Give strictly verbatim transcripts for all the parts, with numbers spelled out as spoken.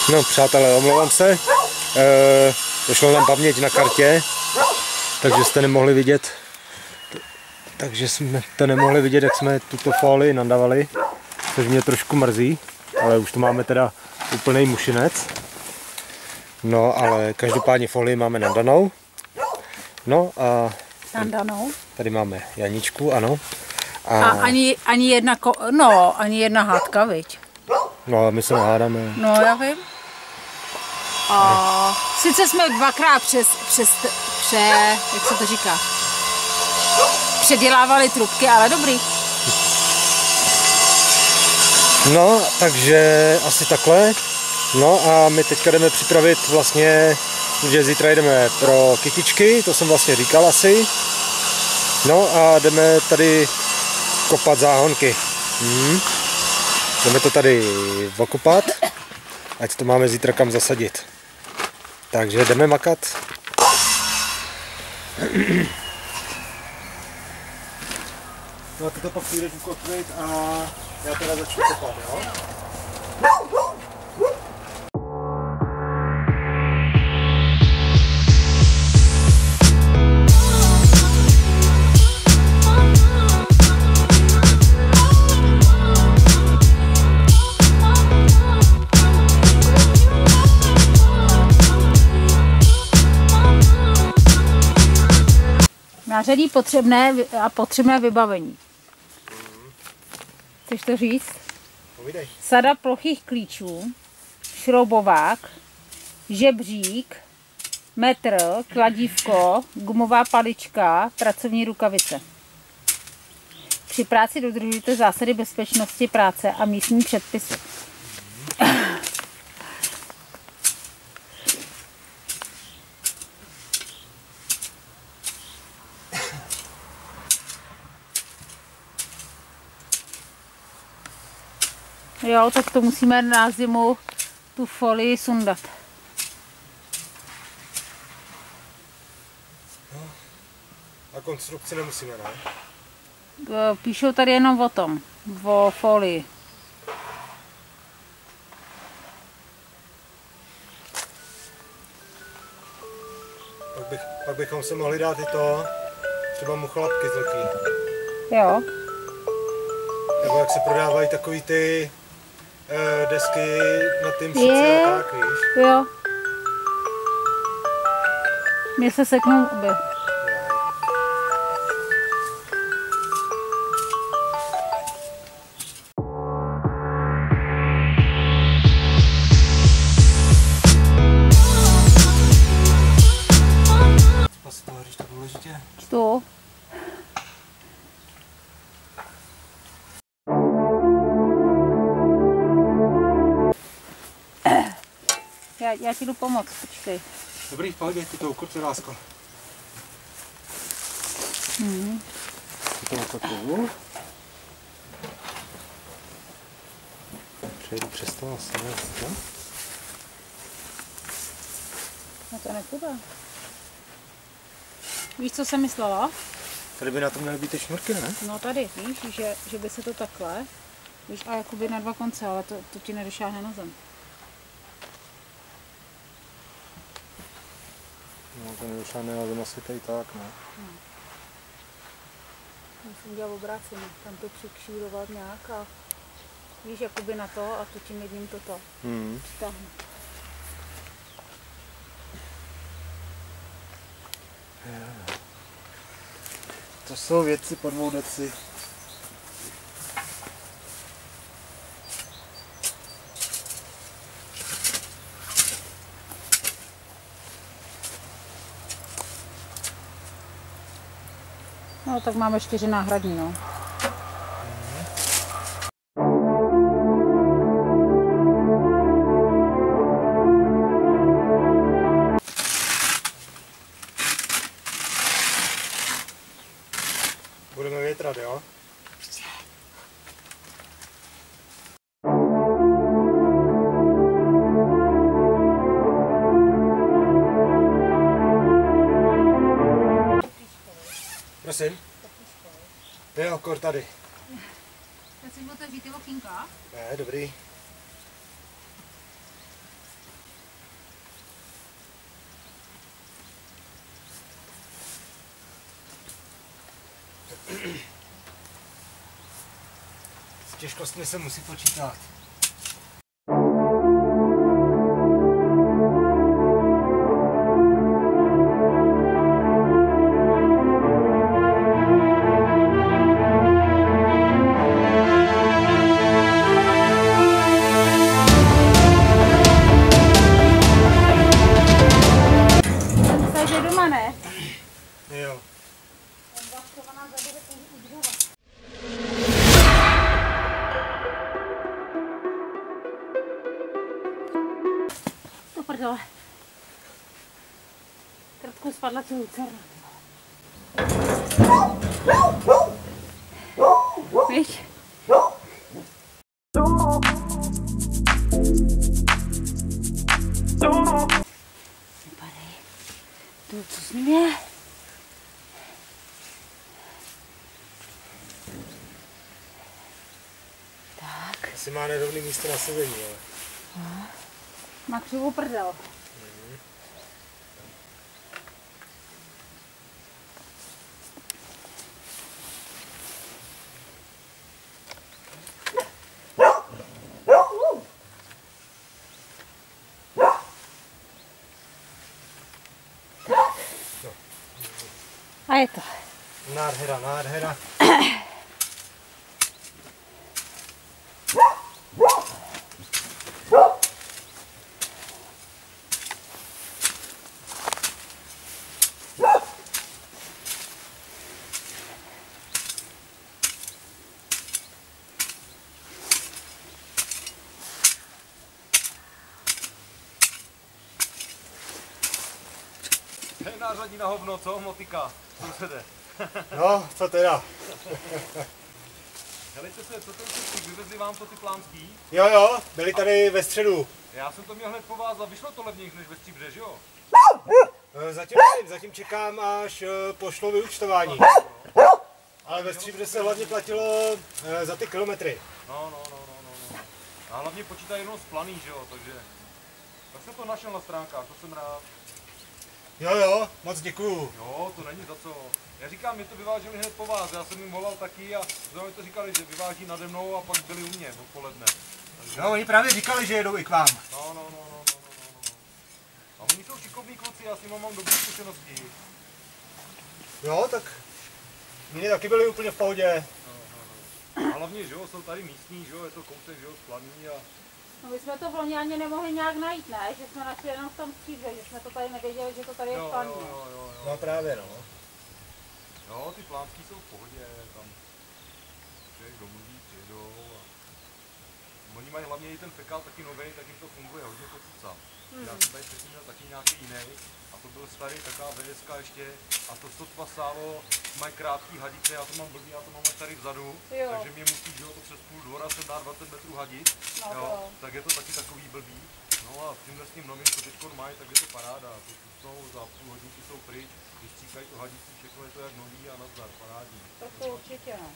No přátelé, omlouvám se, e, došlo nám paměť na kartě, takže jste nemohli vidět, takže jsme to nemohli vidět, jak jsme tuto folii nandavali, což mě trošku mrzí, ale už to máme teda úplnej mušinec. No ale každopádně folii máme nandanou. No a nandanou. Tady máme Janičku, ano. A, a ani, ani jedna, ko, no, ani jedna hádka, viď? No, my se nehádáme. No, já vím. A sice jsme dvakrát přes, přes, pře, jak se to říká, předělávali trubky, ale dobrý. No, takže asi takhle. No a my teďka jdeme připravit vlastně, že zítra jdeme pro kytičky, to jsem vlastně říkal asi. No a jdeme tady kopat záhonky. Hmm. Jdeme to tady okopat, ať to máme zítra kam zasadit. Takže jdeme makat. No a ty to pak přijdeš ukotvit a já teda začnu kopat, jo? Nářadí potřebné a potřebné vybavení. Chceš to říct? Povídej. Sada plochých klíčů, šroubovák, žebřík, metr, kladívko, gumová palička, pracovní rukavice. Při práci dodržujte zásady bezpečnosti práce a místní předpisy. Jo, tak to musíme na zimu tu folii sundat. No, a konstrukci nemusíme, ne? Píšou tady jenom o tom, o folii. Pak, bych, pak bychom se mohli dát i to, třeba mucholapky z lký. Jo. Nebo jak se prodávají takový ty e, desky na tím sice a tak, víš? Jo. Mně se seknou obě. Asi to, když to důležitě. To. Já, já ti jdu pomoct, počkej. Dobrý, v pohodě, ty to ukurci, lásko. Mm. Ty to ukotvu. Přejdu přes to asi, ne? No to nepůjde. Víš, co jsem myslela? Tady by na tom měly být ty šňůrky, ne? No tady, víš, že, že by se to takhle, víš, a jakoby na dva konce, ale to, to ti nedošáhne na zem. No to nedošáhne na zem asi tady tak, ne? No. Musím dělat obráceně, tam to přikšírovat nějak a víš, jakoby na to a to tím jedním toto hmm. přitáhnu. To jsou věci po dvou deci. No tak máme čtyři náhradní, no. Budeme větrat, jo? Prosím? Jo, kor tady. Chceš otevřít ty okýnka? Ne, dobrý. těžkostmi se musí počítat. Takže doma ne? Jo. To prdele. Krtku spadla celou dceru. Víš? Vypadej. To, co s ním je? Tak. Asi má nerovný místo na sezení, ale. Má křivou prdel. A je to. Nádhera, nádhera. Hej, nářadí na hovno, co? Motika, sousede. No, co teda? Helejte se, co ten cestík, vyvezli vám to ty plánský? Jo, jo, byli tady ve středu. Já jsem to měl hned po vás a vyšlo to levnějš než ve Stříbře, že jo? Zatím nevím, zatím čekám, až eh, pošlo vyúčtování. Ale ve Stříbře se hlavně platilo eh, za ty kilometry. No, no, no, no, no, no. A hlavně počítají jenom z planý, že jo, takže... Tak jsem to našel na stránkách, to jsem rád. Jo, jo, moc děkuju. Jo, to není za co. Já říkám, mě to vyváželi hned po vás, já jsem jim volal taky a zrovna mi to říkali, že vyváží nade mnou a pak byli u mě odpoledne. Takže... No, oni právě říkali, že jedou i k vám. No, no, no, no, no, no, no. A oni jsou šikovní kluci, já s nimi mám dobré zkušenosti. Jo, tak oni taky byli úplně v pohodě. No, no, no. A hlavně, že jo, jsou tady místní, že jo, je to kousek, že jo, skladný a... No my jsme to v loni ani nemohli nějak najít, ne? Že jsme našli jenom v tom Stříbře, že jsme to tady nevěděli, že to tady je Jo, špatně. jo, jo, jo, jo. No právě, no. Jo, ty plánský jsou v pohodě, tam člověk domluví, přijedou a... Oni mají hlavně i ten fekál taky novej, tak jim to funguje hodně to cuca. Hmm. Já jsem tady předtím měl taky nějaký jiný a to byl starý taková vé es ká ještě a to sotva sálo, mají krátký hadice, já to mám blbý, já to mám tady vzadu, Jo. takže mě musí, že jo, to přes půl dvora se dá dvacet metrů hadit, No, jo, to. tak je to taky takový blbý. No a s tímhle s tím novým, co teď mají, tak je to paráda, to jsou za půl hodinky jsou pryč, když stříkají to hadicí, všechno je to jak nový a nazdar, parádní. To to určitě, no.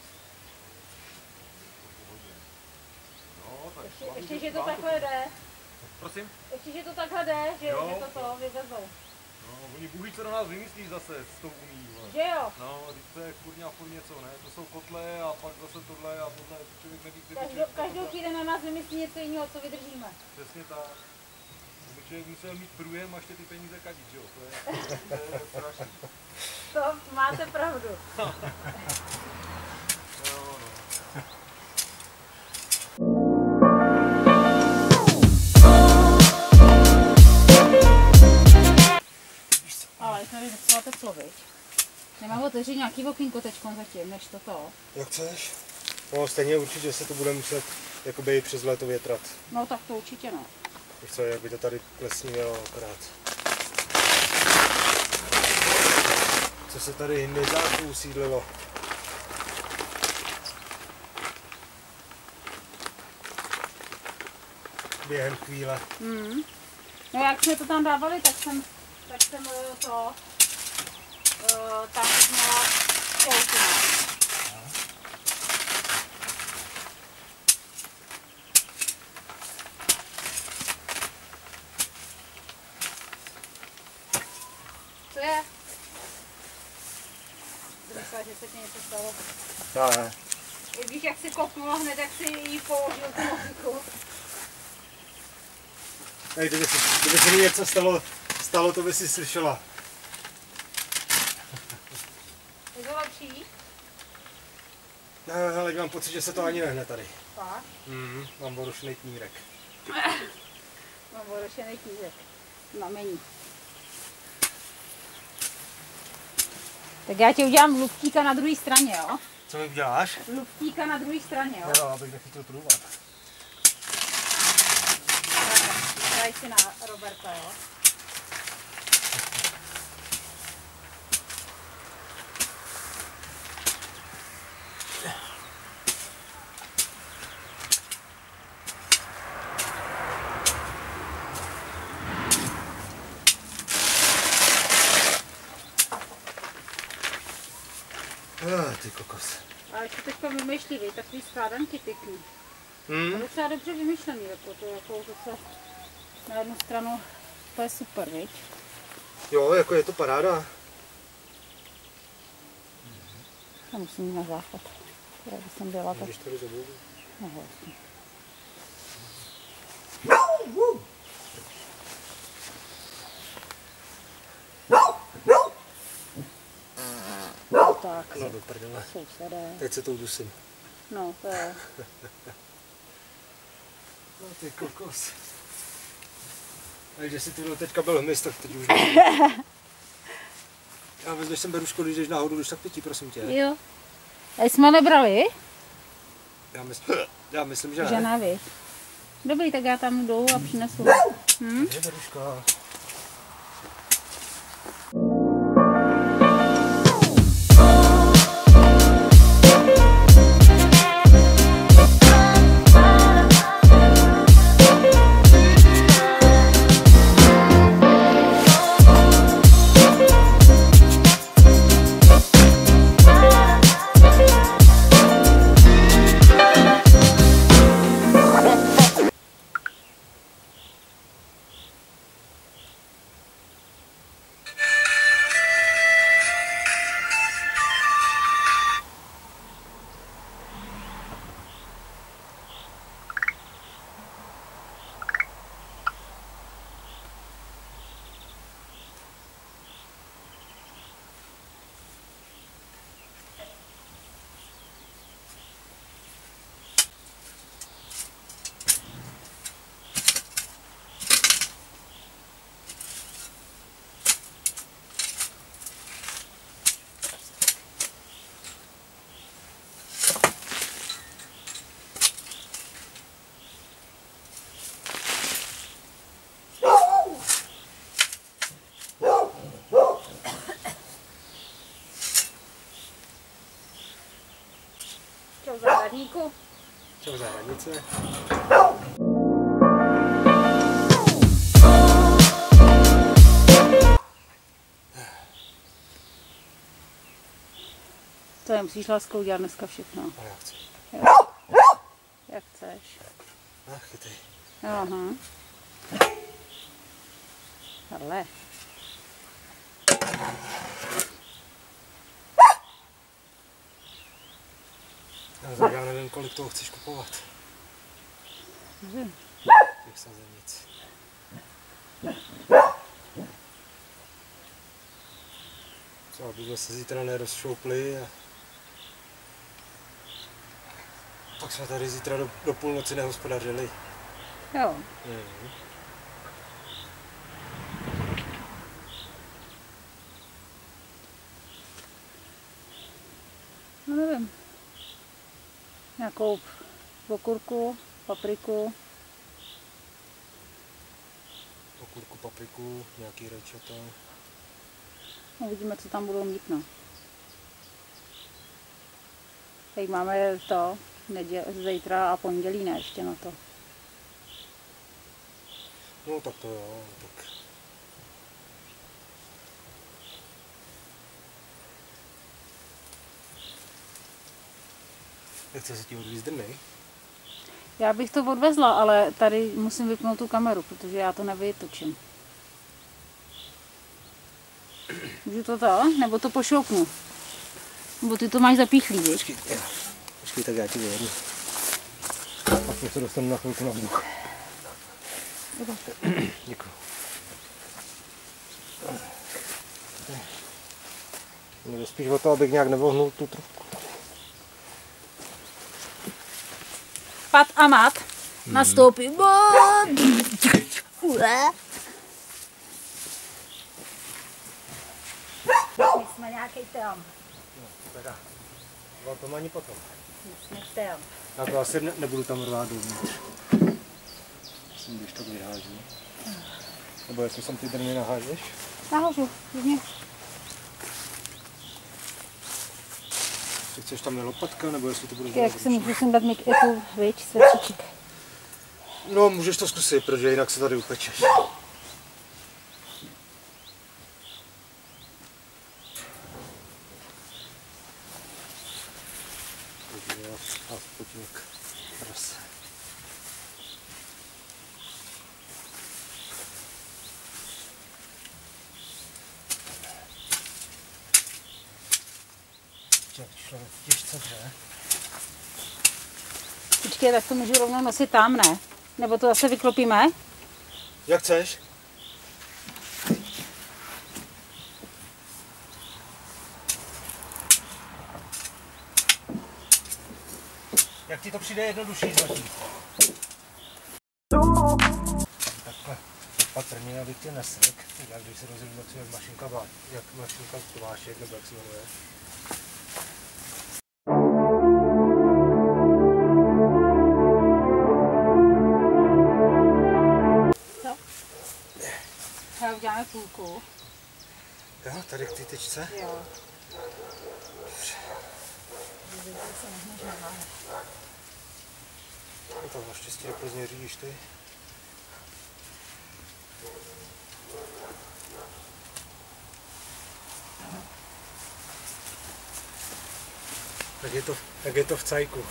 No, tak Ještě, hlavně, ještě, že to vám takhle jde. Prosím? Ještě, že to takhle jde, že, Jo. že to to vyvezou. No, oni Bůh ví, co do nás vymyslí zase s tou umí, vole. Že jo? No, teď to je kurňa furt něco, ne? To jsou kotle a pak zase tohle a tohle, člověk neví, kde Každou, člověk- každou týden na nás vymyslí něco jiného, co vydržíme. Přesně tak. By člověk musel mít průjem a ještě ty peníze kadit, že jo? To je, to je strašný. To máte pravdu. Jo, no. Ale jsme mi docela teplo, viď? Nemám otevřít nějaký okýnko teďkon zatím, než toto. Jak chceš? No, stejně určitě se to bude muset jakoby přes léto větrat. No tak to určitě no. Víš co, jak by to tady plesnilo akorát. Co se tady hmyzáků usídlilo. Během chvíle. Mm. No jak jsme to tam dávali, tak jsem, tak jsem eh, to, uh, tam měla šťouky. Co je? Myslela, že se ti něco stalo. No, ne. Víš, jak si kopnula hned, jak si jí položil tu muziku. Tak kdyby se, kdyby se mi něco stalo, stalo, to by si slyšela. Je to lepší? No, ale mám pocit, že se to ani nehne tady. Tak. Mm, mám porušený knírek. Mám porušený knírek. Znamení. Tak já ti udělám luptíka na druhé straně, jo? Co mi uděláš? Luptíka na druhé straně, jo? Jo, abych nechytil průvod. Daj si na Roberta, jo? Ah, ty kokos. A ještě teďka vymýšlivý, takový skládanky pěkný. Hmm? To docela dobře vymyšlený, jako to, jako zase na jednu stranu, to je super, viď? Jo, jako je to paráda. Já musím jít na záchod. Já když jsem byla tak... Když tady zaboudu. No vlastně. Tak, No do prdele. sousedé. Teď se to udusím. No, to je. No ty kokos. Takže si tu teďka byl hmyz, tak teď už ne. Já vezmeš sem beruško, když jdeš náhodou, když tak pití, prosím tě. Jo. A jsme nebrali? Já myslím, já myslím že ne. Že ne, viď? Dobrý, tak já tam jdu a přinesu. Hm? Je beruška. Čau zahradníku. Čau zahradnice. To je musíš láskou dělat dneska všechno. A já chci. Jak chceš. Ach, chytej. Aha. Ale. Já, já nevím, kolik toho chceš kupovat. Nevím. Těch sazenic. Co, aby se zítra nerozšoupli a... Pak jsme tady zítra do, do půlnoci nehospodařili. Jo. Mm. No nevím. Nějakou okurku, papriku. Okurku, papriku, nějaký rajčata. Uvidíme, co tam budou mít, no. Teď máme to, neděl, zítra a pondělí, ne, ještě na to. No tak to jo, tak. Nechce se ti odvízt drnej? Já bych to odvezla, ale tady musím vypnout tu kameru, protože já to nevytočím. Můžu to to? Nebo to pošoupnu? Nebo ty to máš zapíchlý, víš? Počkej, já, Počkej, tak já ti vyjedu. Pak se dostanu na chvilku na vzduch. Děkuji. Mě jde spíš o to, abych nějak nevohnul tu trubku. Pat a mat nastoupí. My jsme nějaký film. No, teda. O tom ani potom. My jsme film. Na to asi ne, nebudu tam rvát dovnitř. Myslím, když to vyhážu. Nebo jestli jsem ty drny nahážeš? Nahořu, vidně. Ty chceš tam nelopatka, nebo jestli to bude Jak si můžu sem dát mít tu věč, světříček. No, můžeš to zkusit, protože jinak se tady upečeš. A spočínek. Prase. Jak člověk těžce hře. Počkej, tak to můžu rovnou nosit tam, ne? Nebo to zase vyklopíme? Jak chceš? Jak ti to přijde jednodušší zatím? Takhle opatrně, abych tě nesek. Jak když se rozjedu, jak mašinka, jak mašinka Tomášek, nebo jak se jmenuje. Co? Hele, uděláme půlku. Jo, tady k té tyčce? Jo. No to naštěstí do Plzně řídíš ty. Tak je to, tak je to v cajku.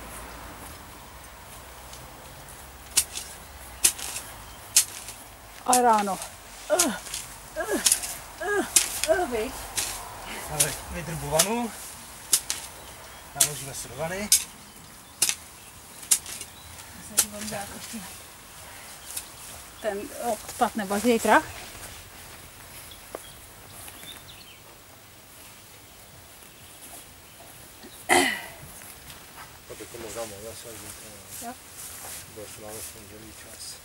A ráno. Uh, uh, uh, uh, viď? Ale vydrbu vanu. Naložíme se do vany. Ten odpad nebo zítra. To by to možná mohla se až zítra. Jo. Bo ještě máme v pondělí čas.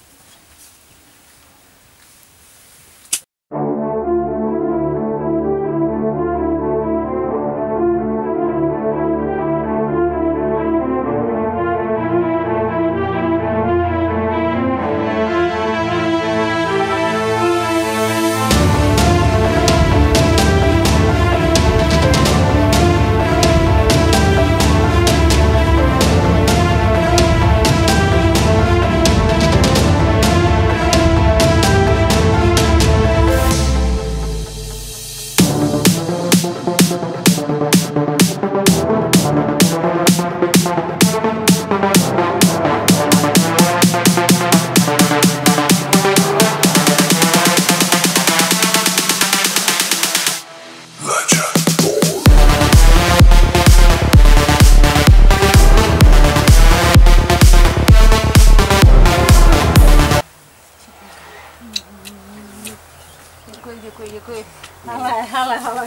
Děkuji, děkuji, děkuji. Hele, hele, hele.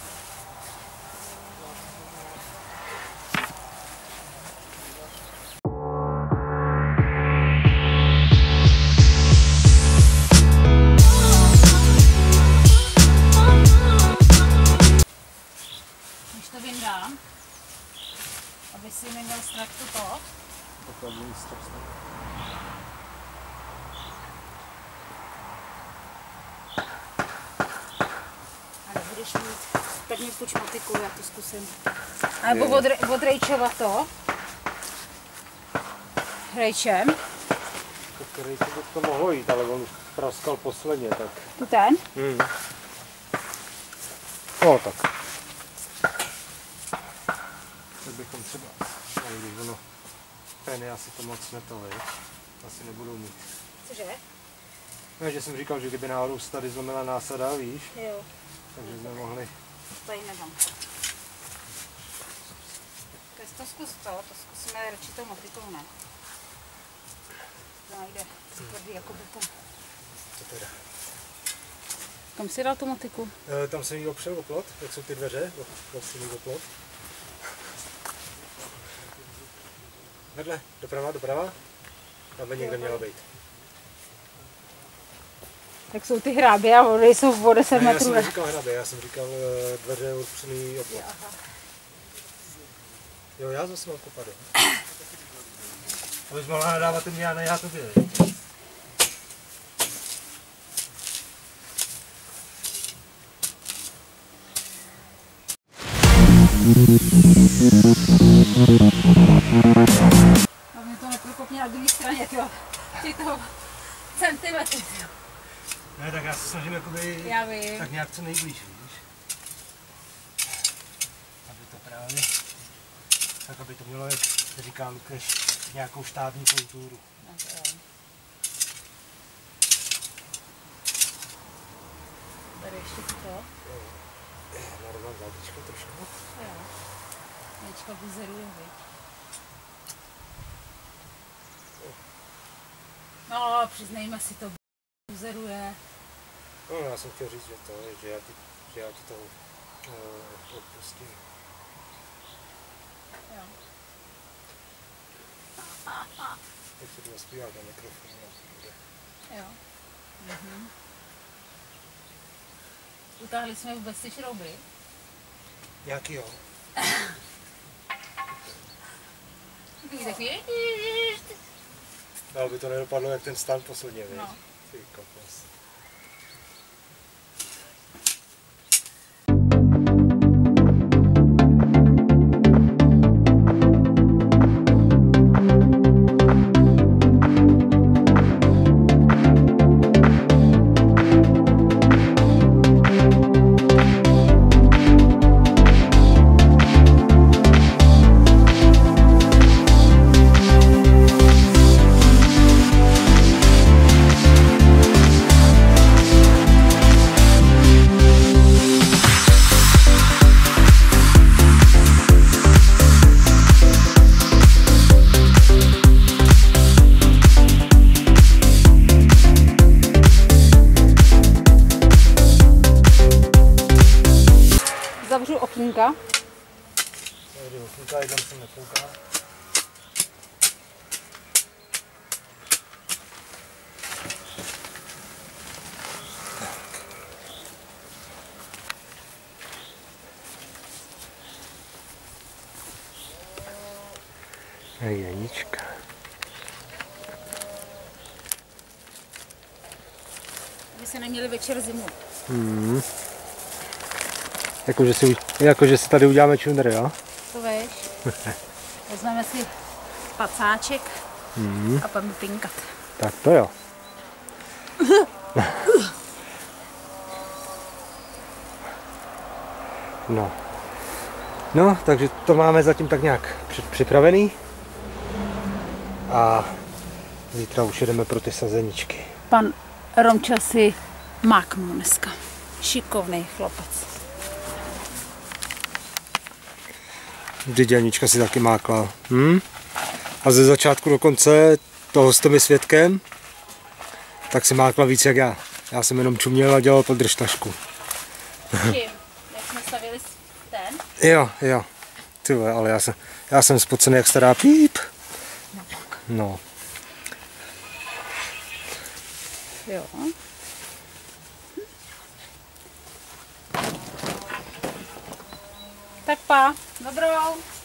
Když to vyndám, aby si neměl strach to, Takhle bude strach. budeš mít, tak mi půjč motiku, já to zkusím. A nebo od, od rejčova to. Rejčem. Tak rejčem by to mohlo jít, ale on už praskal posledně, tak. Tu ten? Hmm. No tak. Tak bychom třeba, ale když ono, peny asi to moc neto, asi nebudou mít. Cože? No, že jsem říkal, že kdyby náhodou se tady zlomila násada, víš? Jo. Takže jsme mohli. Tady nedám. To je to zkus to, to zkusíme radši tou motikou, ne? To najde, si tvrdý jako beton. Co teda? Kam jsi dal tu motiku? E, tam jsem jí opřel o plot, jak jsou ty dveře, vlastně o plot. Vedle, doprava, doprava. Tam by někde měla být. Tak jsou ty hrábě a vody jsou o deset Ne, já metrů. jsem neříkal hrabe, já jsem říkal uh, dveře opřený o plot. Jo, já zase mám kopat. Abys mohla nadávat ty mě a ne já tobě. A mě to neprokopně na druhé straně, jo. Ty toho centimetry. Ne, tak já se snažím jakoby Já vím. tak nějak co nejblíž, víš? Aby to právě, tak aby to mělo, jak říká Lukáš, nějakou štábní kulturu. No, to jo. Tady ještě to. Narovnám zádičko trošku. Jo. Něčka buzeruje, viď? No, přiznejme si to, buzeruje. No, já jsem chtěl říct, že to, že já ti, že já ti to uh, odpustím. Jo. Teď si to zaspívá na mikrofon. Jo. Mhm. Utáhli jsme vůbec ty šrouby. Nějaký jo. Takový takový. Ale by to nedopadlo jak ten stan posledně, víš? No. Ty kokos. Zavřu okýnka. Tady okýnka, tam jsem nekoukal. Janička. My se neměli večer zimu. Hmm. Jakože si, jakože si tady uděláme čundr, jo? To víš. Vezmeme si pacáček Hmm. a půjdeme pinkat. Tak to jo. No. No, takže to máme zatím tak nějak připravený. A zítra už jedeme pro ty sazeničky. Pan Romča si máknul dneska. Šikovný chlapec. Vždyť Janička si taky mákla. Hm? A ze začátku do konce toho jste mi svědkem, tak si mákla víc jak já. Já jsem jenom čuměl a dělal podržtašku. Čím? Jak jsme stavili ten? Jo, jo. Ty vole, ale já jsem, já jsem spocený jak stará píp. No. Jo. Tak pa, dobrou.